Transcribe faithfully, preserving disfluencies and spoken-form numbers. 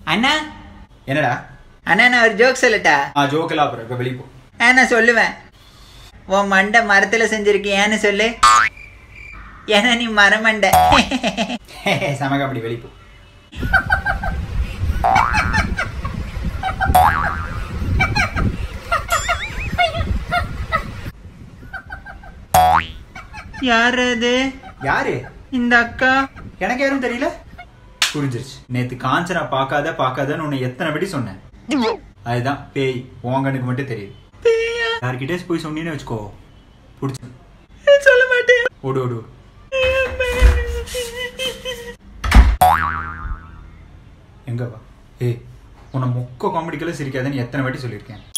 அண்ணா என்னடா? அண்ணா நான் ஒரு ஜோக் சொல்லட்டா? ஆ ஜோக் எல்லாம் அப்புறம் இப்போ வெளியே போ. ஆ நான் சொல்லுவேன். உன் மண்டை மரத்துல செஞ்சிருக்கியான்னு சொல்லு. ஏன்னா நீ மரமண்டை. சமக அப்படி வெளியே போ. யாரு அது? யாரு? இந்த அக்கா. எனக்கு யாரும் தெரியல. புரிஞ்சிருச்சு. நேத்து காஞ்சனா பார்க்காத பார்க்காதன்னு உன்னை எத்தனை படி சொன்னேன். அதுதான் பேய். உங்கனுக்கு மட்டும் தெரியுது. யார்கிட்டே போய் சொன்னீன்னு வச்சுக்கோ, புடிச்சு சொல்ல மாட்டேன். ஓடு ஓடு. எங்க வா? ஏய், உன்னை மொக்க காமெடிக்கெல்லாம் சிரிக்காதன்னு எத்தனை வாட்டி சொல்லியிருக்கேன்.